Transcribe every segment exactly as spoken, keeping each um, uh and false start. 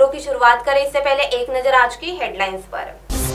की शुरुआत करें इससे पहले एक नजर आज की हेडलाइंस पर।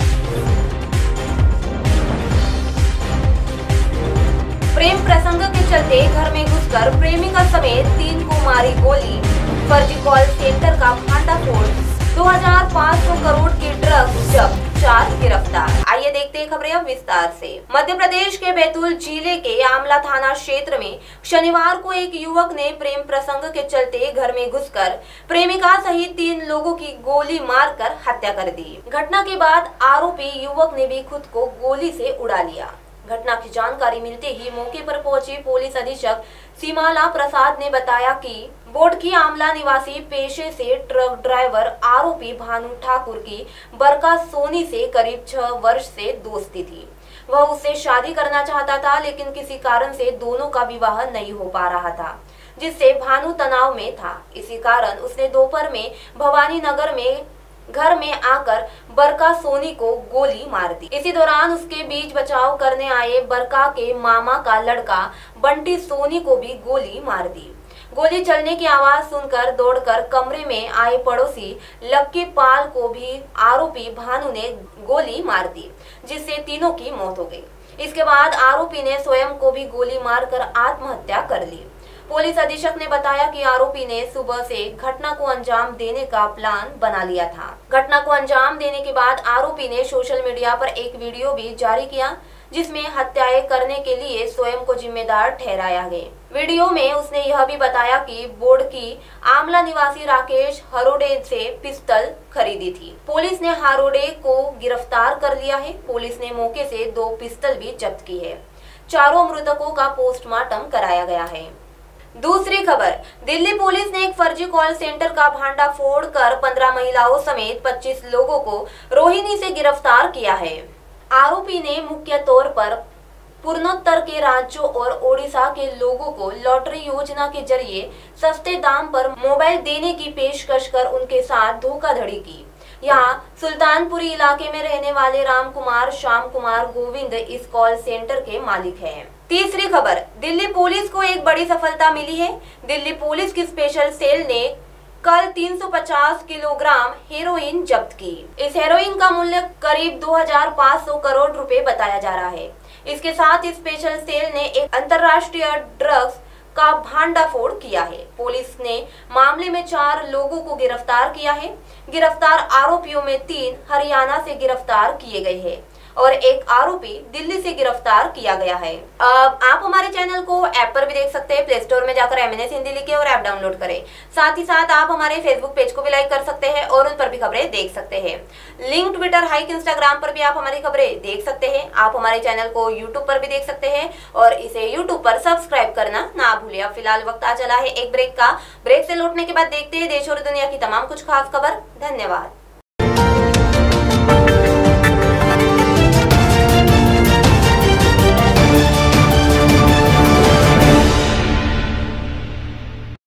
प्रेम प्रसंग के चलते घर में घुसकर प्रेमिका समेत तीन को मारी गोली, फर्जी कॉल सेंटर का भांडाफोड़, दो हज़ार पाँच सौ करोड़ की ड्रग्स जब्त, चार गिरफ्तार। आइए देखते हैं खबरें अब विस्तार से। मध्य प्रदेश के बैतूल जिले के आमला थाना क्षेत्र में शनिवार को एक युवक ने प्रेम प्रसंग के चलते घर में घुसकर प्रेमिका सहित तीन लोगों की गोली मारकर हत्या कर दी। घटना के बाद आरोपी युवक ने भी खुद को गोली से उड़ा लिया। घटना की जानकारी मिलते ही मौके पर पहुंची पुलिस अधीक्षक सीमाला प्रसाद ने बताया कि बोडकी आमला निवासी पेशे से ट्रक ड्राइवर आरोपी भानु ठाकुर की बरका सोनी से करीब छह वर्ष से दोस्ती थी। वह उससे शादी करना चाहता था, लेकिन किसी कारण से दोनों का विवाह नहीं हो पा रहा था, जिससे भानु तनाव में था। इसी कारण उसने दोपहर में भवानी नगर में घर में आकर बरका सोनी को गोली मार दी। इसी दौरान उसके बीच बचाव करने आए बरका के मामा का लड़का बंटी सोनी को भी गोली मार दी। गोली चलने की आवाज सुनकर दौड़कर कमरे में आए पड़ोसी लक्की पाल को भी आरोपी भानु ने गोली मार दी, जिससे तीनों की मौत हो गई। इसके बाद आरोपी ने स्वयं को भी गोली मारकर आत्महत्या कर ली। पुलिस अधीक्षक ने बताया कि आरोपी ने सुबह से घटना को अंजाम देने का प्लान बना लिया था। घटना को अंजाम देने के बाद आरोपी ने सोशल मीडिया पर एक वीडियो भी जारी किया, जिसमें हत्याएं करने के लिए स्वयं को जिम्मेदार ठहराया गया। वीडियो में उसने यह भी बताया कि बोडकी आमला निवासी राकेश हरोडे से पिस्तौल खरीदी थी। पुलिस ने हरोडे को गिरफ्तार कर लिया है। पुलिस ने मौके से दो पिस्तौल भी जब्त की है। चारों मृतकों का पोस्टमार्टम कराया गया है। दूसरी खबर, दिल्ली पुलिस ने एक फर्जी कॉल सेंटर का भांडाफोड़ कर पंद्रह महिलाओं समेत पच्चीस लोगों को रोहिणी से गिरफ्तार किया है। आरोपी ने मुख्य तौर पर पूर्वोत्तर के राज्यों और ओडिशा के लोगों को लॉटरी योजना के जरिए सस्ते दाम पर मोबाइल देने की पेशकश कर उनके साथ धोखाधड़ी की। यहाँ सुल्तानपुरी इलाके में रहने वाले राम कुमार श्याम कुमार गोविंद इस कॉल सेंटर के मालिक हैं। तीसरी खबर, दिल्ली पुलिस को एक बड़ी सफलता मिली है। दिल्ली पुलिस की स्पेशल सेल ने कल तीन सौ पचास किलोग्राम हेरोइन जब्त की। इस हेरोइन का मूल्य करीब दो हज़ार पाँच सौ करोड़ रुपए बताया जा रहा है। इसके साथ स्पेशल सेल ने एक अंतर्राष्ट्रीय ड्रग्स का भांडाफोड़ किया है। पुलिस ने मामले में चार लोगों को गिरफ्तार किया है। गिरफ्तार आरोपियों में तीन हरियाणा से गिरफ्तार किए गए हैं और एक आरोपी दिल्ली से गिरफ्तार किया गया है। अब आप हमारे चैनल को ऐप पर भी देख सकते हैं। प्ले स्टोर में जाकर एम एन एस हिंदी लिखे और ऐप डाउनलोड करें। साथ ही साथ आप हमारे फेसबुक पेज को भी लाइक कर सकते हैं और उन पर भी खबरें देख सकते हैं। लिंक ट्विटर, हाइक, इंस्टाग्राम पर भी आप हमारी खबरें देख सकते हैं। आप हमारे चैनल को यूट्यूब पर भी देख सकते हैं और इसे यूट्यूब पर सब्सक्राइब करना ना भूलिए। अब फिलहाल वक्त आ चला है एक ब्रेक का। ब्रेक से लौटने के बाद देखते हैं देश और दुनिया की तमाम कुछ खास खबर। धन्यवाद।